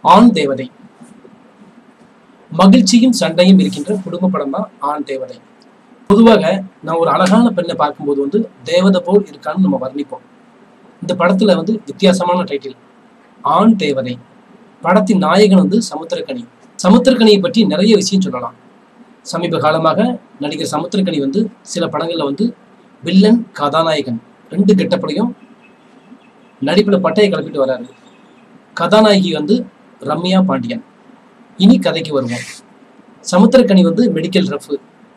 ஆண் தேவதை. மகிழ்ச்சியும் சண்டையும் இருக்கின்ற குடும்ப படம் தான் ஆண் தேவதை. பொதுவாக நான் ஒரு அழகான பெண்ணை பார்க்கும்போது தேவதை போல் இருக்கான்னு நம்ம வர்ணிப்போம். இந்த படத்துல வித்தியாசமான டைட்டில் ஆண் தேவதை. படத்தின் நாயகன் சமுத்திரக்கனி. சமுத்திரக்கனியை பற்றி நிறைய விஷயம் சொல்லலாம். சமீப காலமாக நடிகர் சமுத்திரக்கனி சில படங்கள்ல வில்லன் கதாநாயகன் 2 கெட்டப்படையும் நடிப்புல பட்டையை கிளப்பிட்டு வர்றாரு. கதாநாயகி ரம்யா பாண்டியன். இனி கதைக்கு வருவோம். Samuthirakani medical rough.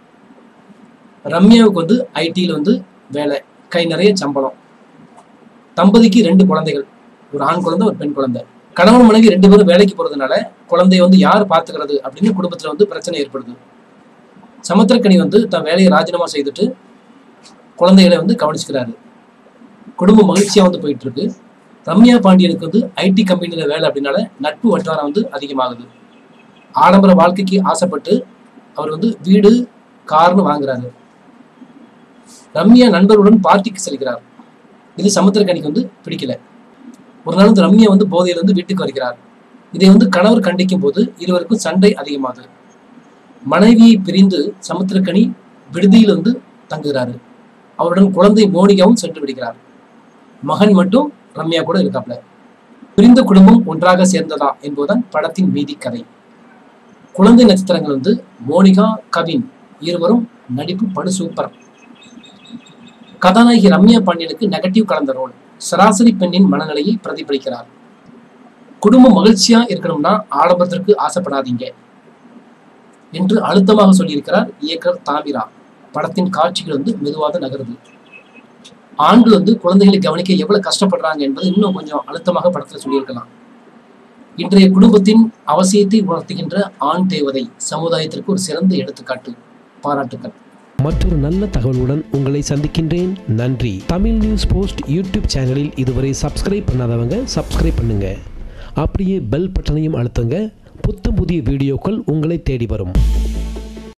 ரம்யாவுக்கு ஐடியில் வேலை, கை நிறைய சம்பளம். தம்பதிக்கு 2 குழந்தைகள், ஒரு ஆண் குழந்தை ஒரு பெண் குழந்தை. கணவன் மனைவி 2 பேரும் வேலைக்கு போறதுனால குழந்தைய யார் பார்த்துக்கிறது அப்படின்னு குடும்பத்துல பிரச்சனை ஏற்படுது. சமுத்திரக்கனி தன் வேலையை ராஜினாமா செய்துட்டு குழந்தைகளை கவனிச்சுக்கிறாரு. குடும்பம் மகிழ்ச்சியா போயிட்டு இருக்கு. ரம்யா பாண்டியனுக்கு ஐடி கம்பெனியில வேலை அப்படின்னால நட்பு வட்டாரம் அதிகமாகுது. ஆடம்பர வாழ்க்கைக்கு ஆசைப்பட்டு அவர் வீடு கார்னு வாங்குறாரு. ரம்யா நண்பர்களுடன் பார்ட்டிக்கு செல்கிறார். இது சமுத்திரக்கனிக்கு பிடிக்கல. ஒரு நாள் ரம்யா போதையில வீட்டுக்கு வருகிறார். இதை கணவர் கண்டிக்கும் போது இருவருக்கும் சண்டை அதிகமாகுது. மனைவியை பிரிந்து சமுத்திரக்கனி விடுதியில் தங்குகிறாரு. அவருடன் குழந்தை மோனிகாவும் சென்று விடுகிறார். மகன் மட்டும் ரம்யா கூட இருக்காப்ல. பிரிந்த குடும்பம் ஒன்றாக சேர்ந்ததா என்பதுதான் படத்தின் மீதி கதை. குழந்தை நட்சத்திரங்கள் மோனிகா, கவின் இருவரும் நடிப்பு படு சூப்பர். கதாநாயகி ரம்யா பாண்டியனுக்கு நெகட்டிவ் கலந்த ரோல். சராசரி பெண்ணின் மனநிலையை பிரதிபலிக்கிறார். குடும்பம் மகிழ்ச்சியா இருக்கணும்னா ஆடம்பரத்திற்கு ஆசைப்படாதீங்க என்று அழுத்தமாக சொல்லியிருக்கிறார் இயக்குனர் தாமிரா. படத்தின் காட்சிகள் மெதுவாக நகருது. ஆண்கள் குழந்தைகளை கவனிக்க எவ்வளவு கஷ்டப்படுறாங்க என்பது இன்னும் கொஞ்சம் அழுத்தமாக படத்துல சொல்லியிருக்கலாம். இன்றைய குடும்பத்தின் அவசியத்தை உணர்த்துகின்ற ஆண் தேவதை சமுதாயத்திற்கு ஒரு சிறந்த எடுத்துக்காட்டு. பாராட்டுக்கள். மற்றொரு நல்ல தகவலுடன் உங்களை சந்திக்கின்றேன். நன்றி. தமிழ் நியூஸ் போஸ்ட் யூடியூப் சேனலில் இதுவரை சப்ஸ்கிரைப் பண்ணாதவங்க சப்ஸ்கிரைப் பண்ணுங்க. அப்படியே பெல் பட்டனையும் அழுத்துங்க. புத்தம் புதிய வீடியோக்கள் உங்களை தேடி வரும்.